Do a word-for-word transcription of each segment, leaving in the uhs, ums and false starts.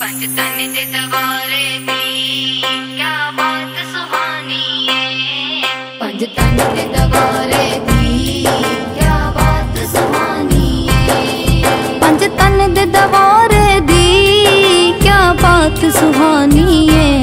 पंज तन दे दवारे दी क्या बात सुहानी है। पंज तन दे दवारे दी क्या बात सुहानी है। पंज तन दे दवारे दी क्या बात सुहानी है।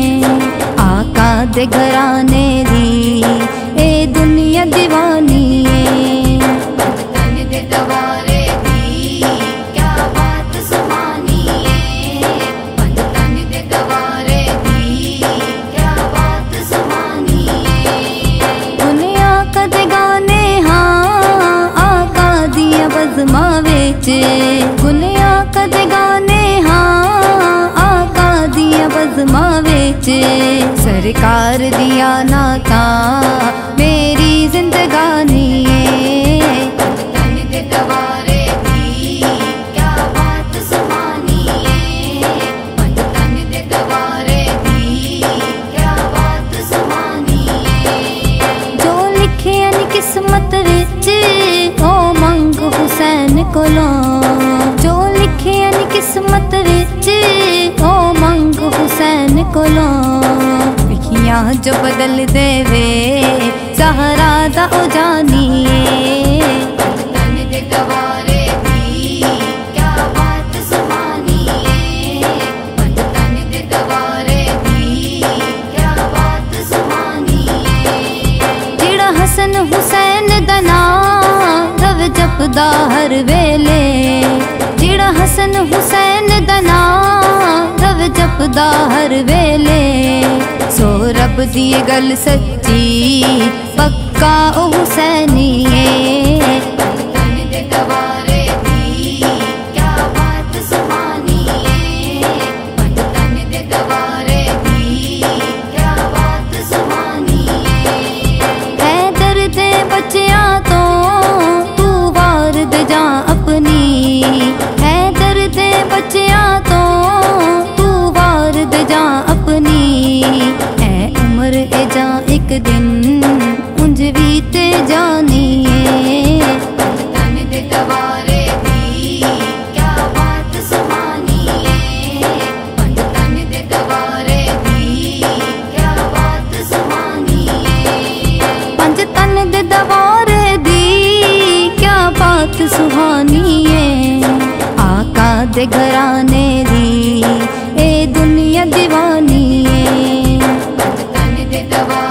आका दे घराने दी ए दुनिया दीवानी है। पंज तन दे दवारे दी क्या बात सुहानी है। पंज तन दे दवारे दी क्या बात सुहानी है। दुनिया कदे गाने हाँ आका दिया बज़मा विच। दुनिया कदे गाने हाँ आका दिया बज़मा विच। सरकार दिया नाता मेरी जिंदगानी है। पंज तन दे दवारे दी क्या बात सुहानी है। पंज तन दे दवारे दी क्या बात सुहानी है। जो लिखे अन किस्मत विच ओ मंग हुसैन कोलों। जो लिखे अन किस्मत विच ओ मंग हुसैन कोलों। लिखियां जो बदल देवे ज़हरा दा उजानिए। पंज तन दे दवारे दी क्या बात सुहानी है। पंज तन दे दवारे दी क्या बात सुहानी है। जिहड़ा हसन हुसैन दा नाम रव जपदा हर वेले। जिहड़ा हसन हुसैन दा नाम रव जपदा हर वेले। सो रब दी गल सच्ची पक्का ओ हुसैनी है। पंज तन दे दवारे दी क्या बात सुहानी है। पंज तन दे दवारे दी क्या बात सुहानी है। हैदर दे बच्चियां तो तू वार दे जा अपनी। हैदर दे बच्चियां तो तू वार दे जा अपनी। उम्र ए जा एक दिन उंज भी ते जानी है। पंज तन दे दवारे दी क्या बात सुहानी है। पंज तन दे दवारे दी क्या बात सुहानी है। पंज तन दे दवारे दी क्या बात सुहानी है। आका दे घराने दी ए दुनिया दीवानी है। पंज तन दे दवारे